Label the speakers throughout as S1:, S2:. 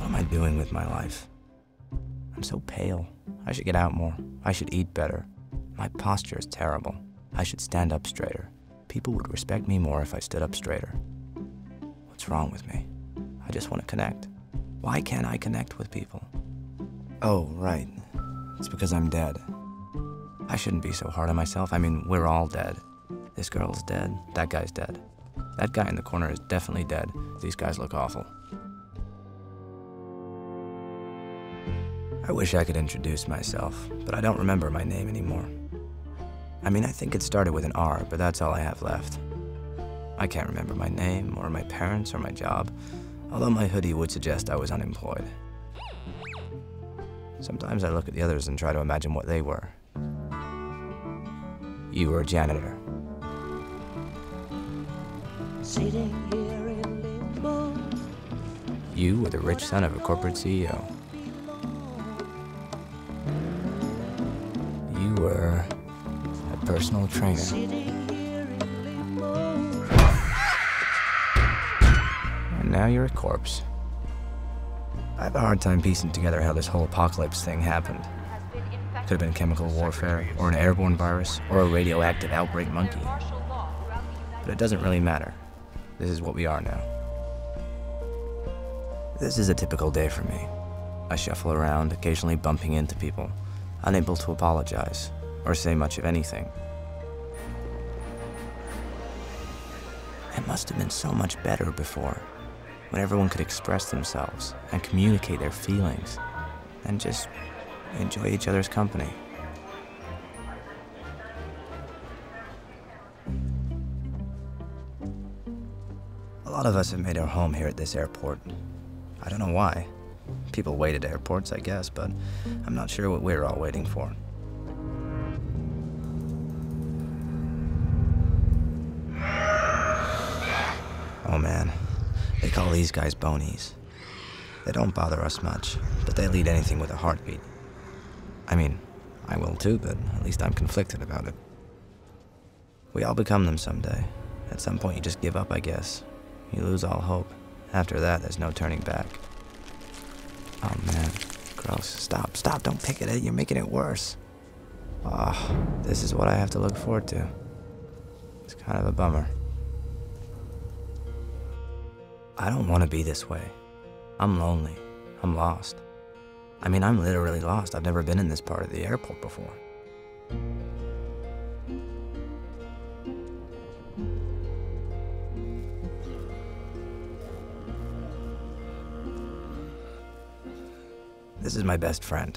S1: am I doing with my life? I'm so pale. I should get out more. I should eat better. My posture is terrible. I should stand up straighter. People would respect me more if I stood up straighter. What's wrong with me? I just want to connect. Why can't I connect with people? Oh, right. It's because I'm dead. I shouldn't be so hard on myself. I mean, we're all dead. This girl's dead. That guy's dead. That guy in the corner is definitely dead. These guys look awful. I wish I could introduce myself, but I don't remember my name anymore. I mean, I think it started with an R, but that's all I have left. I can't remember my name, or my parents, or my job, although my hoodie would suggest I was unemployed. Sometimes I look at the others and try to imagine what they were. You were a janitor.
S2: Sitting here in limbo.
S1: You were the rich son of a corporate CEO. You were a personal trainer.
S2: Sitting here in limbo.
S1: And now you're a corpse. I have a hard time piecing together how this whole apocalypse thing happened. Could have been chemical warfare, or an airborne virus, or a radioactive outbreak monkey. But it doesn't really matter. This is what we are now. This is a typical day for me. I shuffle around, occasionally bumping into people, unable to apologize, or say much of anything. It must have been so much better before, when everyone could express themselves and communicate their feelings, and just enjoy each other's company. A lot of us have made our home here at this airport. I don't know why. People wait at airports, I guess, but I'm not sure what we're all waiting for. Oh man, they call these guys bonies. They don't bother us much, but they'll eat anything with a heartbeat. I mean, I will too, but at least I'm conflicted about it. We all become them someday. At some point you just give up, I guess. You lose all hope. After that, there's no turning back. Oh man, gross. Stop, stop, don't pick at it. You're making it worse. Oh, this is what I have to look forward to. It's kind of a bummer. I don't want to be this way. I'm lonely. I'm lost. I mean, I'm literally lost. I've never been in this part of the airport before. This is my best friend.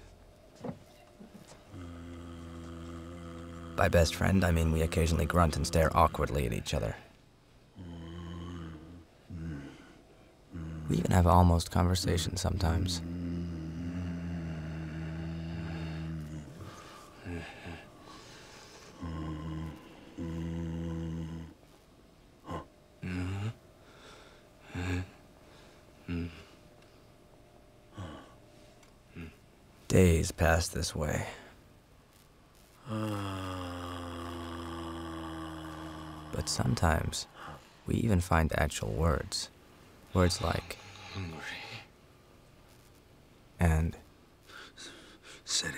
S1: By best friend, I mean we occasionally grunt and stare awkwardly at each other. We even have almost conversations sometimes. Days pass this way. But sometimes, we even find actual words. Words like... hungry. And...
S3: city.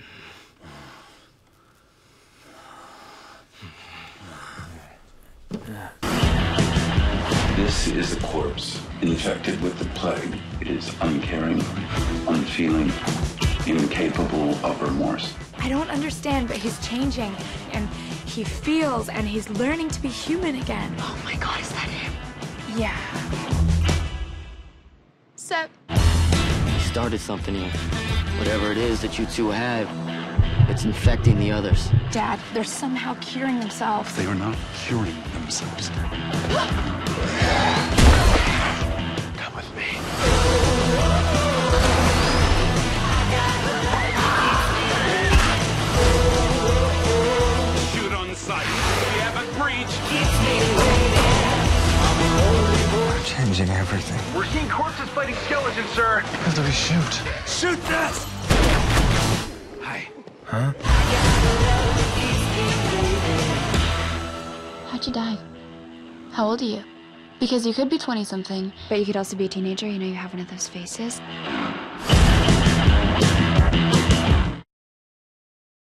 S4: This is a corpse infected with the plague. It is uncaring, unfeeling, incapable of remorse.
S5: I don't understand, but he's changing, and he feels, and he's learning to be human again.
S6: Oh my God, is that him?
S5: Yeah. So...
S6: He started something here. Whatever it is that you two have, it's infecting the others.
S5: Dad, they're somehow curing themselves.
S3: They are not curing themselves. Come with me.
S7: Shoot on sight. We have a breach.
S3: We're changing everything.
S7: We're seeing corpses fighting skeletons, sir.
S3: How do we shoot?
S7: Shoot this!
S3: Hi. Huh?
S8: How'd you die? How old are you? Because you could be 20-something, but you could also be a teenager. You know, you have one of those faces.